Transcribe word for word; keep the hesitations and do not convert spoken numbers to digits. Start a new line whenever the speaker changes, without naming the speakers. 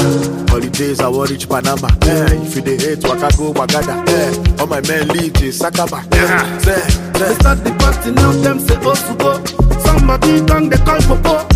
Holidays I want reach Panama. Eh, if you dey hate, waka go Wagada. Eh, all my men lead to Sakaba. Eh, say,
They start the party now, them say oh to go. Somebody done they call popo.